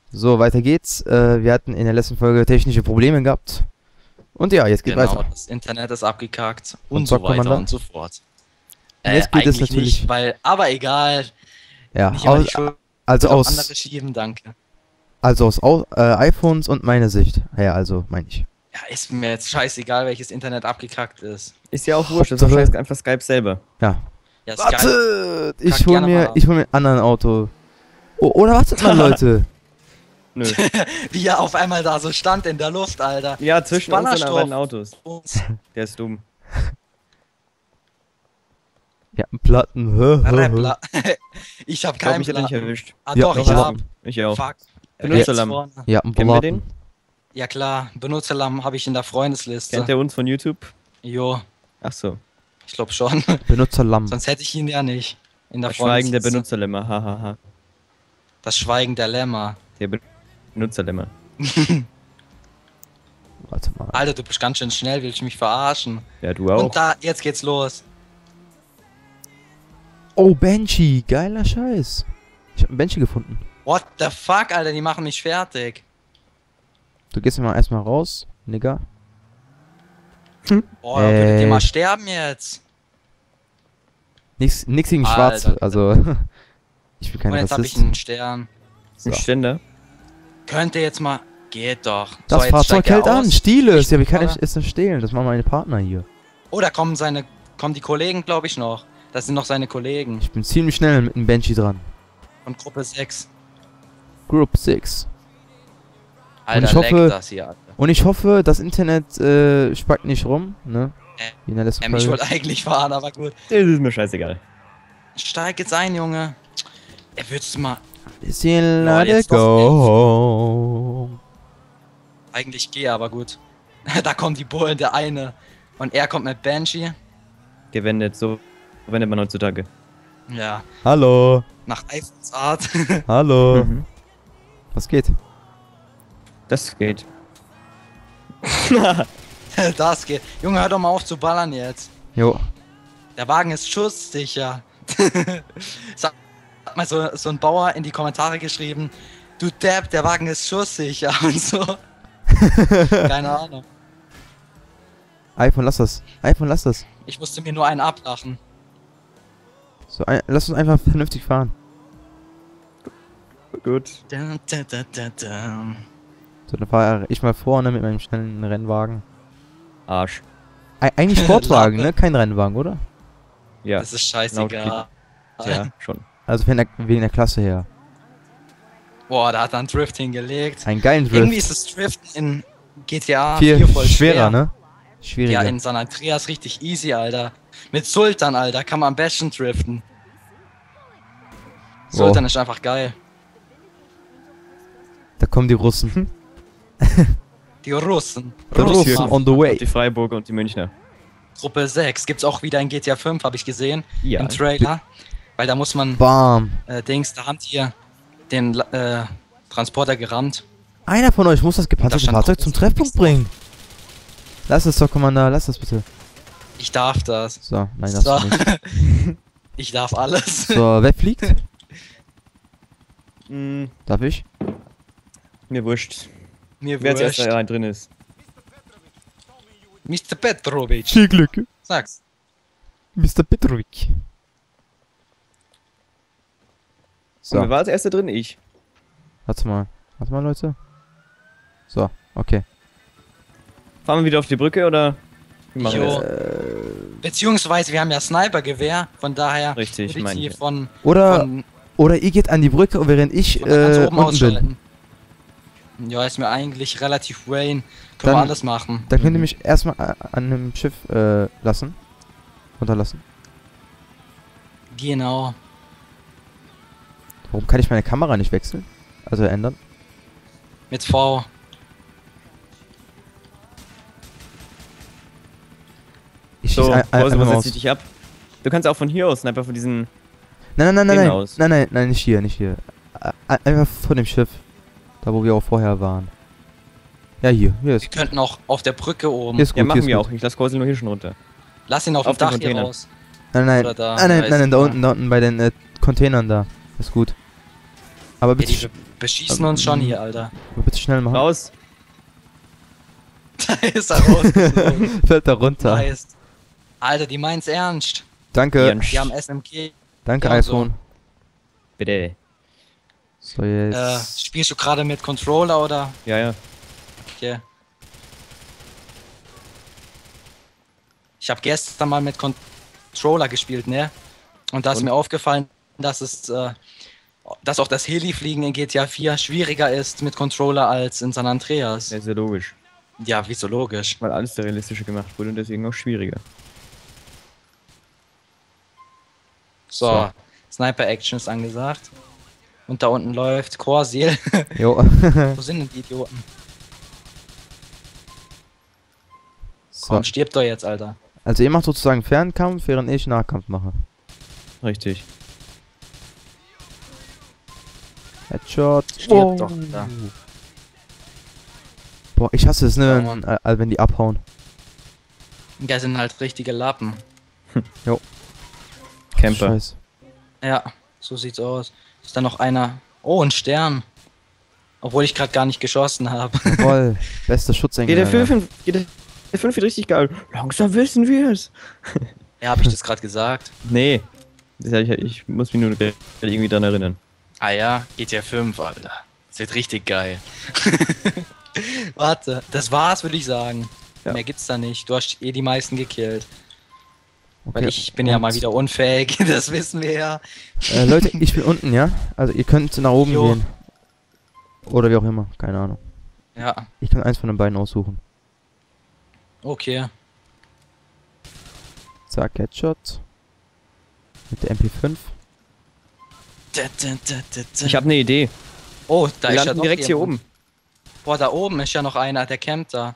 So, weiter geht's. Wir hatten in der letzten Folge technische Probleme gehabt. Und ja, jetzt geht weiter. Das Internet ist abgekackt Und und so zockt man weiter dann? und so fort. Jetzt geht es Eigentlich natürlich. nicht, weil, aber egal. Ja, Nicht immer die Schuld also auf aus, andere schieben, danke. iPhones und meine Sicht. Ja, also meine ich. Ja, ist mir jetzt scheißegal, welches Internet abgekackt ist. Ist ja auch wurscht, das ist wahrscheinlich einfach Skype selber. Ja. Ja, Skype, Warte! Ich Kack hol gerne mir, mal ich hol mir ein anderen Auto. Oh, oder wartet mal, Leute. Nö. wie er auf einmal da so stand in der Luft, Alter. Ja, zwischen uns und Spannerstoff. beiden Autos. Uns. Der ist dumm. Ja, ein Platten. Hä, hä, hä. Rappler. Ich hab Ich glaub, keinen mich hat er nicht Plan. erwischt. Ah Ja, doch, ich doch. hab. Ich auch. Fuck. Benutzerlamm. Rechts vorne. Ja, ein Kennen wir Platten. den? Ja klar, Benutzerlamm habe ich in der Freundesliste. Kennt ihr uns von YouTube? Jo, Ach so. ich glaube schon. Benutzerlamm. Sonst hätte ich ihn ja nicht. In der Das Schweigen der Freundesliste. Benutzerlämmer. Hahaha. Das Schweigen der Lämmer. Der Benutzerlämmer. Warte mal. Alter, du bist ganz schön schnell, willst du mich verarschen? Ja, du auch. Und da, jetzt geht's los. Oh, Banshee. Geiler Scheiß. Ich hab einen Banshee gefunden. What the fuck, Alter, die machen mich fertig. Du gehst mal erstmal raus, Nigga. Boah, würdet ihr mal sterben jetzt? Nix gegen Alter. Schwarze, also. Ich bin kein Und jetzt habe ich Rassist. einen Stern. Ein Ständer. Könnt ihr jetzt mal... Geht doch. Das jetzt Fahrzeug steigt er hält an, aus. Stiel es. Ja, wie kann Oder? ich es denn stehlen? Das machen meine Partner hier. Oh, da kommen die Kollegen, glaube ich, noch. Das sind noch seine Kollegen. Ich bin ziemlich schnell mit dem Banshee dran. Von Gruppe 6. Group 6. Alter, ich hoffe- leckt das hier, Alter. Und ich hoffe, das Internet spackt nicht rum, ne? Wie in der letzten Ich Folge. wollte eigentlich fahren, aber gut. Das ist mir scheißegal. Steig jetzt ein, Junge. Er wird's mal... Bisschen Lol, let it jetzt doch go. Eigentlich gehe, aber gut. Da kommen die Bullen, der eine. Und er kommt mit Banshee. Gewendet, so wendet man heutzutage. Ja, Hallo. nach iPhones Art. Hallo. Mhm. Was geht? Das geht. Das geht. Junge, hör doch mal auf zu ballern jetzt. Jo. Der Wagen ist schusssicher. Hat mal so ein Bauer in die Kommentare geschrieben, du Depp, der Wagen ist schusssicher und so. Keine Ahnung. iPhone, lass das. iPhone, lass das. Ich musste mir nur einen ablachen. So, lass uns einfach vernünftig fahren. Gut. Dun, dun, dun, dun, dun. So, dann fahre ich mal vorne mit meinem schnellen Rennwagen. Arsch. Eigentlich Sportwagen, Lache. ne? Kein Rennwagen, oder? Ja. Das ist scheißegal. Ja, schon. Also wegen der Klasse her. Boah, da hat er einen Drift hingelegt. Einen geilen Drift. Irgendwie ist das Driften in GTA Viel 4 voll schwerer, schwer. ne? Schwieriger. Ja, in San Andreas richtig easy, Alter. Mit Sultan, Alter, kann man am besten driften. Wow. Sultan ist einfach geil. Da kommen die Russen. Die Russen. Die Russen. Russen on the way. Die Freiburger und die Münchner. Gruppe 6 gibt's auch wieder in GTA 5, habe ich gesehen. Ja. Im Trailer. Weil da muss man, Bam. da haben die hier den Transporter gerammt. Einer von euch muss das Da gepanzerte stand Fahrzeug Gruppe zum 6 Treffpunkt bringen. Lass es doch, Commander. Lass das bitte. Ich darf das. So, nein, das So. nicht. Ich darf alles. So, wer fliegt? Hm, Darf ich? mir wurscht. Mir Wer als wurscht. erster rein drin ist. Mr. Petrovic. Viel Glück. Sag's. Mr. Petrovic. Und So, wer war als erster drin? Ich. warte mal. Warte mal, Leute. So, okay. Fahren wir wieder auf die Brücke oder? Wie machen wir Jo. das? Beziehungsweise wir haben ja Snipergewehr, von daher Richtig, würde ich meine die ich. von Oder ihr geht an die Brücke, während ich ganz oben unten bin. ausschalten. Ja, ist mir eigentlich relativ Wayne. Können Dann- wir alles machen. Dann könnt ihr mich erstmal an einem Schiff lassen. Runterlassen. Genau. Warum kann ich meine Kamera nicht wechseln? Also ändern? Mit V. Ich So, schieß Wolse, wo einfach setz ich dich ab? Du kannst auch von hier aus, Sniper von diesen... Nein, aus. nein, nicht hier, nicht hier. Einfach von dem Schiff. Da, wo wir auch vorher waren. Ja, hier Wir ist könnten auch auf der Brücke oben. Hier ist Ja, gut, machen hier wir ist auch. Ich lass Korsel nur hier schon runter. Lass ihn auf dem Auf den Dach hier Container. raus. Nein, Oder da, nein, weiß da ich unten bei den Containern da. Ist gut. Aber Ja, bitte, die beschießen uns schon hier, Alter. bitte schnell machen. Raus. Da ist er rausgeflogen. Fällt da runter. Nice. Alter, die meinen's ernst. Danke. Jan. Die haben SMG. Danke, Ja, so. iPhone. Bitte. So, jetzt. Spielst du gerade mit Controller oder? Ja, ja. Okay. Ich habe gestern mal mit Controller gespielt, ne? Und da ist Und? mir aufgefallen, dass dass auch das Heli-Fliegen in GTA 4 schwieriger ist mit Controller als in San Andreas. Ja, ist ja logisch. Ja, wieso logisch? Weil alles der realistische gemacht wurde und deswegen auch schwieriger. So, Sniper-Action ist angesagt. Und da unten läuft Corsil. Jo. Wo sind denn die Idioten? So. Komm, stirb doch jetzt, Alter. Also ihr macht sozusagen Fernkampf, während ich Nahkampf mache. Richtig. Headshot. Stirb doch, da. Boah, ich hasse es, ne, wenn die abhauen. Das sind halt richtige Lappen. Camper. Scheiße. Ja, so sieht's aus. Ist da noch einer? Oh, ein Stern. Obwohl ich gerade gar nicht geschossen habe. Jawoll. Bester Schutzengel. Der 5 wird richtig geil. Langsam wissen wir es. Ja, habe ich das gerade gesagt? Nee. Ich muss mich nur irgendwie dran erinnern. Ah ja, GTA 5, Alter. Das wird richtig geil. Warte, das war's, würde ich sagen. Ja. Mehr gibt's da nicht. Du hast eh die meisten gekillt. Weil Okay, ich bin ja und- mal wieder unfähig, das wissen wir ja. Leute, ich bin unten, ja? Also ihr könnt nach oben Jo. gehen. Oder wie auch immer, keine Ahnung. Ja, Ich kann eins von den beiden aussuchen. okay. Zack, Headshot. Mit der MP5. Ich habe eine Idee. Oh, da Wir ist ja landen doch direkt hier jemand. oben. Boah, da oben ist ja noch einer, der campt da.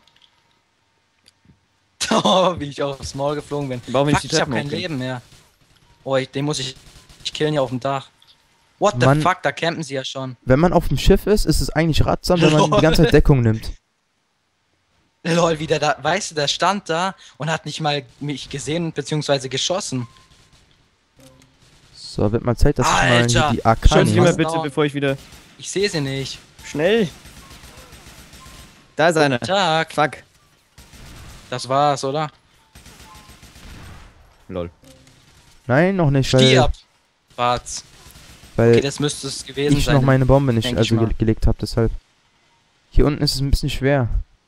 Oh, wie ich aufs Maul geflogen bin. Warum Fuck, nicht die ich hab Treppen kein hochgehen? Leben mehr. Oh, den muss ich killen hier auf dem Dach. What the Mann. fuck, da campen sie ja schon. Wenn man auf dem Schiff ist, ist es eigentlich ratsam, wenn man die ganze Zeit Deckung nimmt. Lol, wie der da, weißt du, der stand da und hat nicht mal mich gesehen bzw. geschossen. So, wird mal Zeit, dass ich mal Alter, hier die AK Schaut Schön, hier mal was nehme. bitte, dauert? bevor ich wieder... Ich sehe sie nicht. Schnell! Da ist einer. Tag. Fuck. Das war's, oder? Lol. Nein, noch nicht, weil, Stirb. Wart's. weil Okay, das müsste es gewesen ich sein. noch meine Bombe nicht denk ich also mal. gelegt habe, deshalb. Hier unten ist es ein bisschen schwer.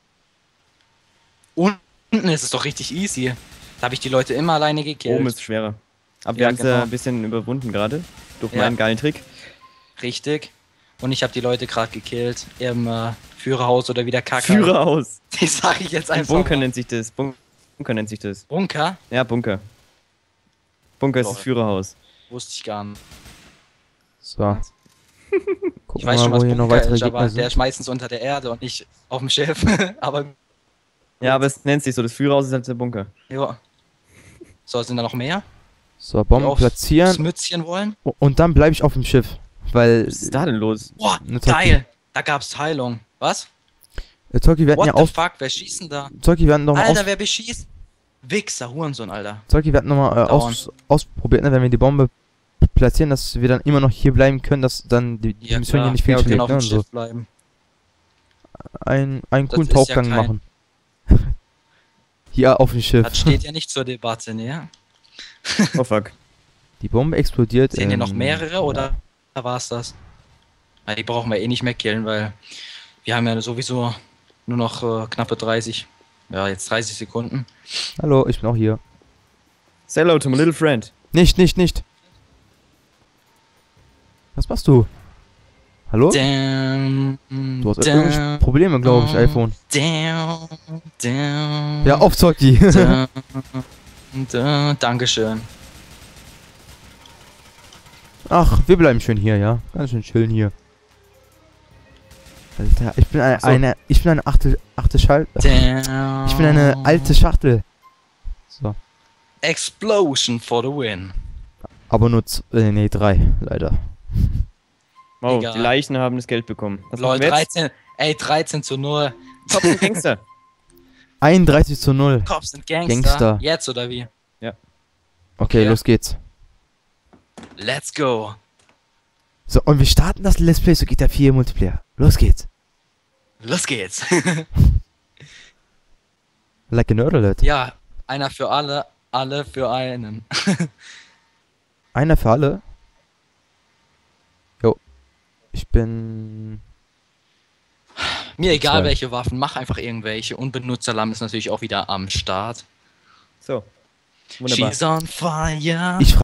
Unten ist es doch richtig easy. Da habe ich die Leute immer alleine gekillt. Oben ist schwerer. Aber wir Ja, haben es genau. ein bisschen überwunden gerade. Durch Ja. meinen geilen Trick. Richtig. Und ich habe die Leute gerade gekillt im Führerhaus oder wie der Kacke. Führerhaus. Die sage ich jetzt Ein einfach. Bunker mal. nennt sich das. Bunker nennt sich das. Bunker? Ja, Bunker. Bunker ist das Lol. Führerhaus. Wusste ich gar nicht. So. Gucken Ich wir weiß schon, mal, was wo hier noch Bunker weitere ist, aber Gegner der sind. ist meistens unter der Erde und nicht auf dem Schiff. Aber Ja, aber es nennt sich so. Das Führerhaus ist halt der Bunker. ja. So, sind da noch mehr? So, Die Bomben aufs platzieren. Mützchen wollen? Und dann bleibe ich auf dem Schiff. Weil, Was ist da denn los? Boah, Ne, Zoki. geil. Da gab's Heilung. Was? Zolki, wir hatten What ja the auf. fuck? Wer schießt denn da? Zolki, wir hatten nochmal Alter, aus. wer beschießt? Wichser, Hurensohn, Alter. Zolki, wir hatten nochmal ausprobiert, ne, wenn wir die Bombe platzieren, dass wir dann immer noch hier bleiben können, dass dann die Mission hier klar. nicht Ja, fehlschlägt, okay, auf ne, dem und so. Schiff bleiben. Einen Das coolen ist ja Tauchgang kein- machen. Hier auf dem Schiff. Das steht ja nicht zur Debatte, ne? Oh fuck. Die Bombe explodiert. Sind hier noch mehrere oder war's das? Ja, die brauchen wir eh nicht mehr killen, weil wir haben ja sowieso nur noch knappe 30. Ja, jetzt 30 Sekunden. Hallo, ich bin auch hier. Say hello to my little friend. Nicht. Was machst du? Hallo? Damn, Du hast irgendwelche Probleme, glaube ich, iPhone. Damn. Ja, auf Zolki. Dankeschön. Ach, wir bleiben schön hier, ja. Ganz schön chillen hier. Alter, ich bin eine achte Schalt. Damn. Ich bin eine alte Schachtel. So. Explosion for the win. Aber nur nee, 3, leider. Wow, Egal. die Leichen haben das Geld bekommen. Was Lol, machen wir jetzt? 13:0. Cops und Gangster. 31:0. Cops und Gangster. Gangster. Jetzt oder wie? Okay, Okay. los geht's. Let's go. So, und wir starten das Let's Play zu GTA 4 Multiplayer. Los geht's. Los geht's. Like a Nerd Alert. Ja, einer für alle, alle für einen. Einer für alle. Jo. Ich bin... Mir egal Zwei. welche Waffen, mach einfach irgendwelche. Und Benutzeralarm ist natürlich auch wieder am Start. So. Wunderbar. She's on fire. Ich